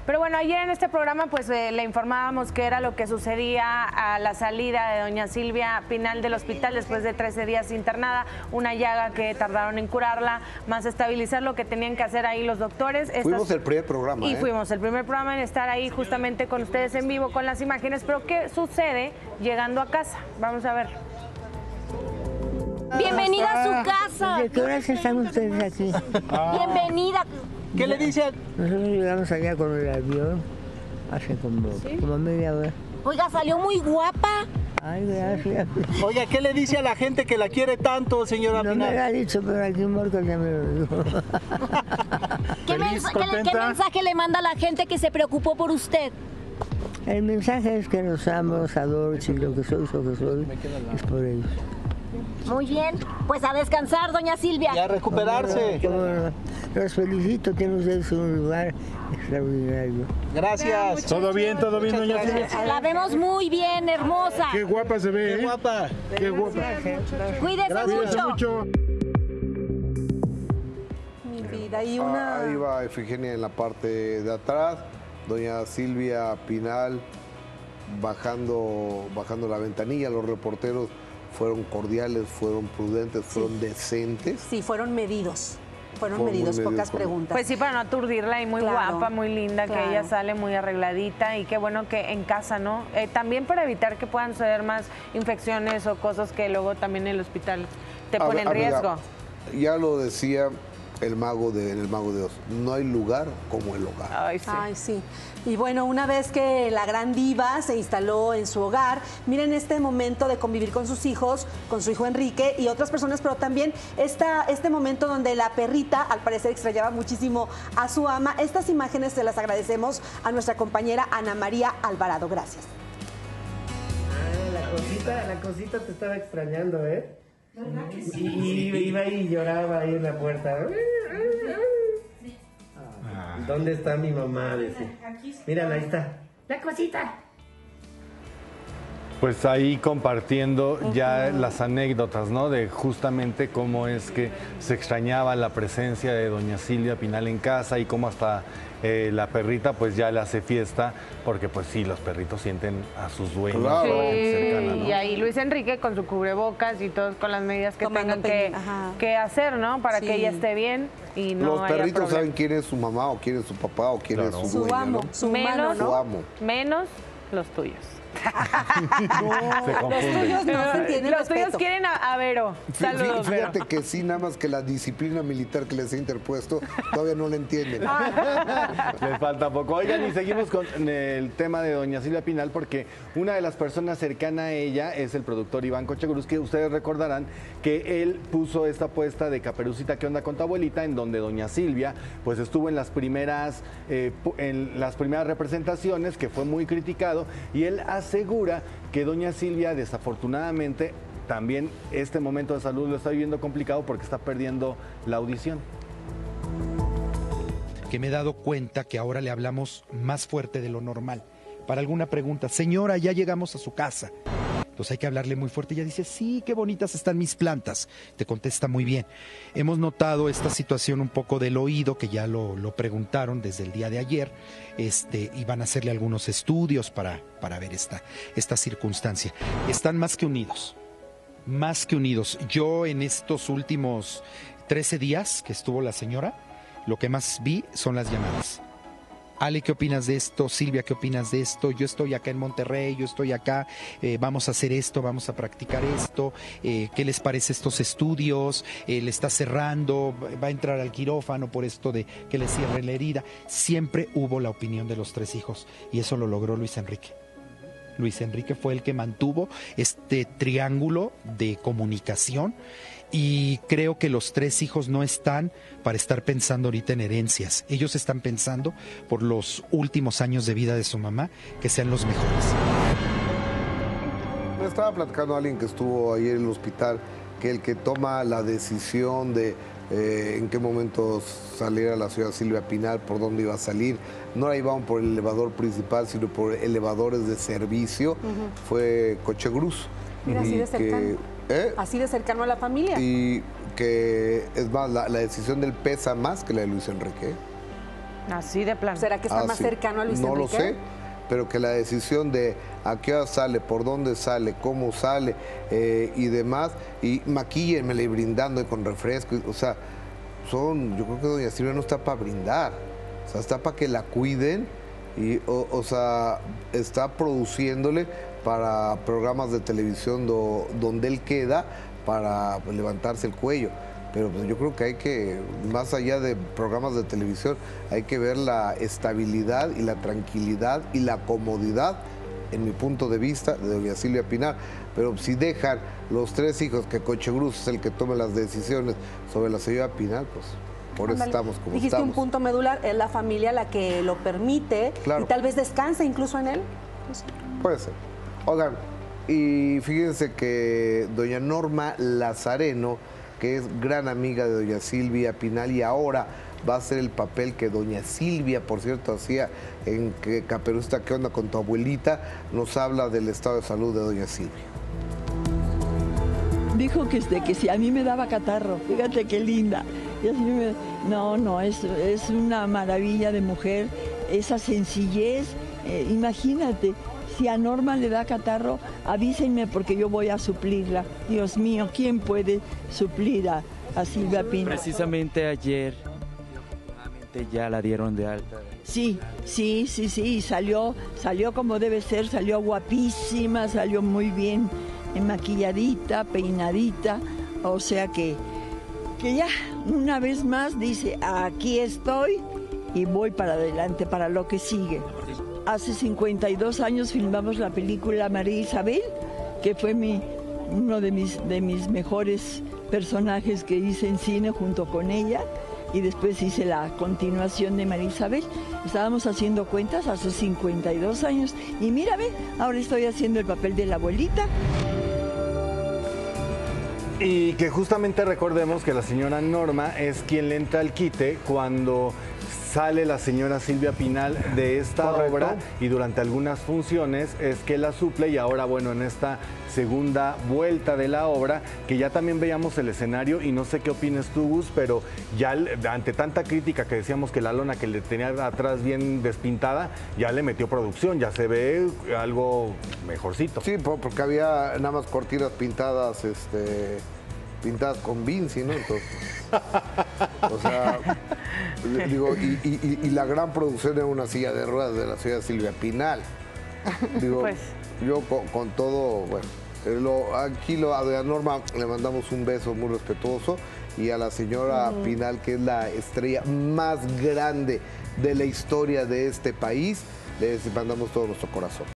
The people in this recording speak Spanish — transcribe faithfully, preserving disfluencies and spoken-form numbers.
Pero bueno, ayer en este programa pues eh, le informábamos que era lo que sucedía a la salida de doña Silvia Pinal del hospital después de trece días internada, una llaga que tardaron en curarla, más estabilizar lo que tenían que hacer ahí los doctores. Estas... Fuimos el primer programa. Y ¿eh? fuimos el primer programa en estar ahí justamente con ustedes en vivo con las imágenes, pero ¿qué sucede llegando a casa? Vamos a ver. Bienvenida a su casa. ¿De qué horas están ustedes aquí? Bienvenida. ¿Qué le dice? Nosotros llegamos allá con el avión hace como, ¿Sí? como media hora. Oiga, salió muy guapa. Ay, gracias. Oiga, ¿qué le dice a la gente que la quiere tanto, señora No Pinal? me lo ha dicho, pero aquí muerto ya me lo dijo. ¿Qué, mensa ¿qué, le, ¿Qué mensaje le manda a la gente que se preocupó por usted? El mensaje es que los amo, los adoro, si lo que soy, lo que soy, es por ellos. Muy bien, pues a descansar, doña Silvia. Y a recuperarse. No, no, no. Los felicito, tienen ustedes un lugar extraordinario. Gracias. ¿Todo bien, todo bien, doña Silvia? La vemos muy bien, hermosa. Qué guapa se ve, Qué ¿eh? guapa. Qué guapa. Cuídese Gracias. mucho. mucho. Mi vida, y una... Ahí va Efigenia en la parte de atrás, doña Silvia Pinal bajando, bajando la ventanilla, los reporteros fueron cordiales, fueron prudentes, fueron sí. decentes. Sí, fueron medidos. Fueron, fueron medidos, medidos, pocas con... preguntas. Pues sí, para no aturdirla y muy claro, guapa, muy linda, claro. que ella sale muy arregladita y qué bueno que en casa, ¿no? Eh, también para evitar que puedan suceder más infecciones o cosas que luego también en el hospital te ponen en riesgo. Ya lo decía el mago de, el mago de Oz, no hay lugar como el hogar. Ay, sí. Ay, sí. Y bueno, una vez que la gran diva se instaló en su hogar, miren este momento de convivir con sus hijos, con su hijo Enrique y otras personas, pero también esta, este momento donde la perrita, al parecer, extrañaba muchísimo a su ama. Estas imágenes se las agradecemos a nuestra compañera Ana María Alvarado. Gracias. Ah, la cosita, la cosita te estaba extrañando, ¿eh? ¿Verdad que sí? Y iba ahí y lloraba ahí en la puerta. Ah, ¿dónde está mi mamá? Dice. Mírala, ahí está. La cosita. Pues ahí compartiendo ya las anécdotas, ¿no? De justamente cómo es que se extrañaba la presencia de doña Silvia Pinal en casa y cómo hasta eh, la perrita pues ya le hace fiesta, porque pues sí, los perritos sienten a sus dueños. Claro. Sí, cercana, ¿no? y ahí Luis Enrique con su cubrebocas y todos con las medidas que Tomando tengan que, que hacer, ¿no? Para sí. que ella esté bien y no Los haya perritos problema. saben quién es su mamá o quién es su papá o quién Claro. es su Su dueño, amo, ¿no? su Menos, humano, Su ¿no? amo. Menos los tuyos. No, Se los confunden. tuyos no se tienen Los respeto. tuyos quieren a, a Vero. Saludos, Vero. Fíjate que sí, nada más que la disciplina militar que les he interpuesto todavía no la entienden. Les falta poco. Oigan, y seguimos con el tema de doña Silvia Pinal, porque una de las personas cercanas a ella es el productor Iván Cochegruz, que ustedes recordarán que él puso esta apuesta de Caperucita, ¿qué onda con tu abuelita?, en donde doña Silvia pues estuvo en las primeras, eh, en las primeras representaciones, que fue muy criticado, y él asegura que doña Silvia desafortunadamente también este momento de salud lo está viviendo complicado porque está perdiendo la audición. Que me he dado cuenta que ahora le hablamos más fuerte de lo normal. Para alguna pregunta, señora, ya llegamos a su casa. Entonces hay que hablarle muy fuerte. Ella dice, sí, qué bonitas están mis plantas. Te contesta muy bien. Hemos notado esta situación un poco del oído, que ya lo, lo preguntaron desde el día de ayer, este, y van a hacerle algunos estudios para, para ver esta, esta circunstancia. Están más que unidos, más que unidos. Yo en estos últimos trece días que estuvo la señora, lo que más vi son las llamadas. Ale, ¿qué opinas de esto? Silvia, ¿qué opinas de esto? Yo estoy acá en Monterrey, yo estoy acá, eh, vamos a hacer esto, vamos a practicar esto, eh, ¿qué les parece estos estudios? Eh, ¿Le está cerrando? ¿Va a entrar al quirófano por esto de que le cierre la herida? Siempre hubo la opinión de los tres hijos y eso lo logró Luis Enrique. Luis Enrique fue el que mantuvo este triángulo de comunicación. Y creo que los tres hijos no están para estar pensando ahorita en herencias. Ellos están pensando por los últimos años de vida de su mamá, que sean los mejores. Me estaba platicando alguien que estuvo ayer en el hospital, que el que toma la decisión de eh, en qué momento salir a la ciudad Silvia Pinal, por dónde iba a salir, no la iban por el elevador principal, sino por elevadores de servicio, uh-huh. fue Cochegruz. Mira, así de cercano. ¿Eh? Así de cercano a la familia. Y que, es más, la, la decisión de él pesa más que la de Luis Enrique. Así de plano. ¿Será que está Ah, más sí. cercano a Luis No Enrique? lo sé, pero que la decisión de a qué hora sale, por dónde sale, cómo sale eh, y demás, y maquíllenmele brindando con refresco, o sea, son, yo creo que doña Silvia no está para brindar, o sea, está para que la cuiden y, o, o sea, está produciéndole para programas de televisión do, donde él queda para pues, levantarse el cuello. Pero pues, yo creo que hay que, más allá de programas de televisión, hay que ver la estabilidad y la tranquilidad y la comodidad, en mi punto de vista, de doña Silvia Pinal. Pero si dejan los tres hijos, que Cochegruz es el que tome las decisiones sobre la señora Pinal, pues por eso Ándale. estamos como Dijiste estamos. un punto medular, es la familia la que lo permite Claro. y tal vez descanse incluso en él. No sé. Puede ser. Oigan, y fíjense que doña Norma Lazareno, que es gran amiga de doña Silvia Pinal y ahora va a hacer el papel que doña Silvia, por cierto, hacía en que Caperucita, ¿qué onda con tu abuelita? Nos habla del estado de salud de doña Silvia. Dijo que, este, que si a mí me daba catarro, fíjate qué linda. Y así me- no, no, es, es una maravilla de mujer, esa sencillez, eh, imagínate, si a Norma le da catarro, avísenme porque yo voy a suplirla. Dios mío, ¿quién puede suplir a, a Silvia Pinal? Precisamente ayer, afortunadamente ya la dieron de alta. Sí, sí, sí, sí, salió, salió como debe ser, salió guapísima, salió muy bien eh, maquilladita, peinadita, o sea que, que ya una vez más dice, aquí estoy y voy para adelante, para lo que sigue. Hace cincuenta y dos años filmamos la película María Isabel, que fue mi, uno de mis, de mis mejores personajes que hice en cine junto con ella. Y después hice la continuación de María Isabel. Estábamos haciendo cuentas hace cincuenta y dos años. Y mírame, ahora estoy haciendo el papel de la abuelita. Y que justamente recordemos que la señora Norma es quien le entra al quite cuando sale la señora Silvia Pinal de esta Correcto. obra y durante algunas funciones es que la suple y ahora bueno en esta segunda vuelta de la obra que ya también veíamos el escenario y no sé qué opinas tú Gus, pero ya ante tanta crítica que decíamos que la lona que le tenía atrás bien despintada ya le metió producción, ya se ve algo mejorcito. Sí, po- porque había nada más cortinas pintadas, este, pintadas con Vinci, ¿no? Entonces, o sea, digo, y, y- y la gran producción era una silla de ruedas de la señora Silvia Pinal. Digo, Pues. yo con, con todo, bueno, eh, lo, aquí lo, a doña Norma le mandamos un beso muy respetuoso y a la señora Ujú. Pinal, que es la estrella más grande de la historia de este país, les mandamos todo nuestro corazón.